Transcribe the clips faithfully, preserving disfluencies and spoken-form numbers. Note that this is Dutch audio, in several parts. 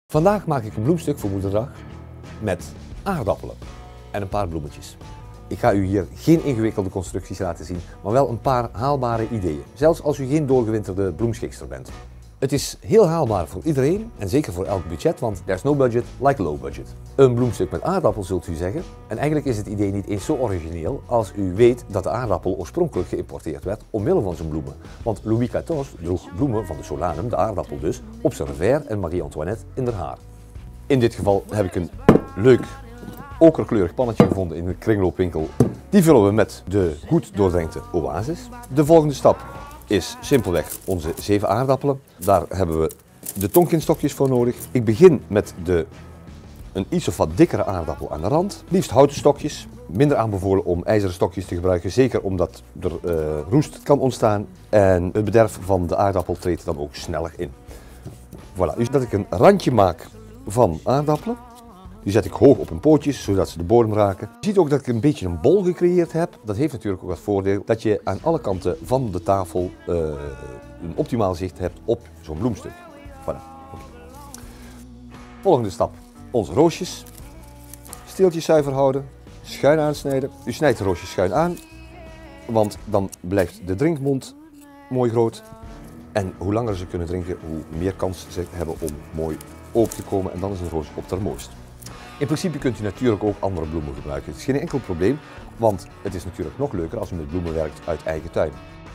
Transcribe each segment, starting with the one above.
Vandaag maak ik een bloemstuk voor Moederdag met aardappelen en een paar bloemetjes. Ik ga u hier geen ingewikkelde constructies laten zien, maar wel een paar haalbare ideeën. Zelfs als u geen doorgewinterde bloemschikster bent. Het is heel haalbaar voor iedereen en zeker voor elk budget, want there's no budget like low budget. Een bloemstuk met aardappel zult u zeggen. En eigenlijk is het idee niet eens zo origineel als u weet dat de aardappel oorspronkelijk geïmporteerd werd omwille van zijn bloemen. Want Louis quatorze droeg bloemen van de solanum, de aardappel dus, op zijn revers en Marie-Antoinette in haar haar. In dit geval heb ik een leuk okerkleurig pannetje gevonden in een kringloopwinkel. Die vullen we met de goed doordrenkte oasis. De volgende stap is simpelweg onze zeven aardappelen. Daar hebben we de tonkinstokjes voor nodig. Ik begin met de, een iets of wat dikkere aardappel aan de rand. Liefst houten stokjes. Minder aanbevolen om ijzeren stokjes te gebruiken. Zeker omdat er uh, roest kan ontstaan. En het bederf van de aardappel treedt dan ook sneller in. Voilà, dus dat ik een randje maak van aardappelen. Die zet ik hoog op hun pootjes, zodat ze de bodem raken. Je ziet ook dat ik een beetje een bol gecreëerd heb. Dat heeft natuurlijk ook het voordeel dat je aan alle kanten van de tafel uh, een optimaal zicht hebt op zo'n bloemstuk. Voilà. Okay. Volgende stap, onze roosjes. Steeltjes zuiver houden, schuin aansnijden. U snijdt de roosjes schuin aan, want dan blijft de drinkmond mooi groot. En hoe langer ze kunnen drinken, hoe meer kans ze hebben om mooi open te komen. En dan is een roos op haar mooist. In principe kunt u natuurlijk ook andere bloemen gebruiken. Het is geen enkel probleem, want het is natuurlijk nog leuker als u met bloemen werkt uit eigen tuin.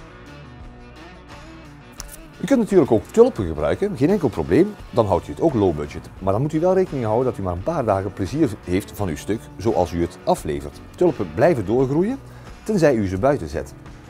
U kunt natuurlijk ook tulpen gebruiken, geen enkel probleem, dan houdt u het ook low budget. Maar dan moet u wel rekening houden dat u maar een paar dagen plezier heeft van uw stuk zoals u het aflevert. Tulpen blijven doorgroeien, tenzij u ze buiten zet.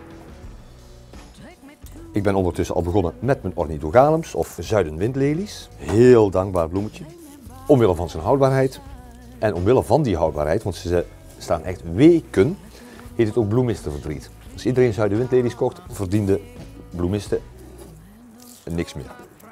Ik ben ondertussen al begonnen met mijn ornithogalums of zuidenwindlelies. Heel dankbaar bloemetje, omwille van zijn houdbaarheid. En omwille van die houdbaarheid, want ze staan echt weken, heet het ook bloemistenverdriet. Als iedereen zuidenwindlelies kocht, verdiende bloemisten niks meer.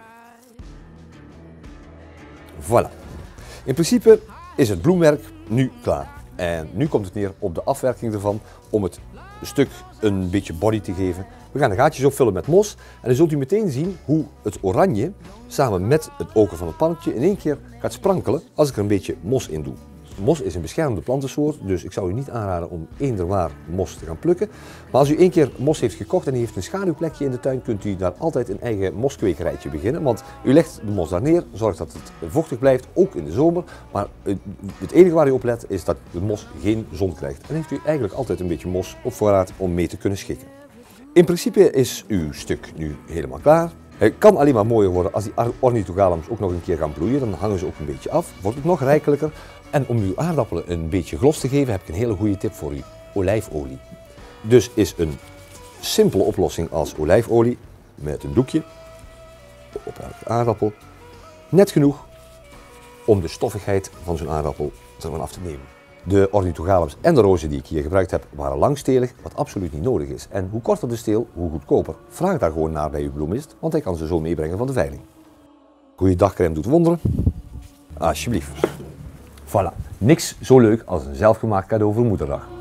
Voilà. In principe is het bloemwerk nu klaar. En nu komt het neer op de afwerking ervan om het stuk een beetje body te geven. We gaan de gaatjes opvullen met mos en dan zult u meteen zien hoe het oranje samen met het oker van het pannetje in één keer gaat sprankelen als ik er een beetje mos in doe. Mos is een beschermde plantensoort, dus ik zou u niet aanraden om eender waar mos te gaan plukken. Maar als u één keer mos heeft gekocht en u heeft een schaduwplekje in de tuin, kunt u daar altijd een eigen moskwekerijtje beginnen. Want u legt de mos daar neer, zorgt dat het vochtig blijft, ook in de zomer. Maar het enige waar u op let is dat de mos geen zon krijgt. En dan heeft u eigenlijk altijd een beetje mos op voorraad om mee te kunnen schikken. In principe is uw stuk nu helemaal klaar. Het kan alleen maar mooier worden als die ornithogalums ook nog een keer gaan bloeien. Dan hangen ze ook een beetje af, wordt het nog rijkelijker. En om uw aardappelen een beetje glos te geven heb ik een hele goede tip voor u. Olijfolie. Dus is een simpele oplossing als olijfolie met een doekje op elke aardappel. Net genoeg om de stoffigheid van zo'n aardappel ervan af te nemen. De ornithogalums en de rozen die ik hier gebruikt heb waren langstelig, wat absoluut niet nodig is. En hoe korter de steel, hoe goedkoper. Vraag daar gewoon naar bij uw bloemist, want hij kan ze zo meebrengen van de veiling. Goeie dagcrème doet wonderen. Alsjeblieft. Voilà, niks zo leuk als een zelfgemaakt cadeau voor Moederdag.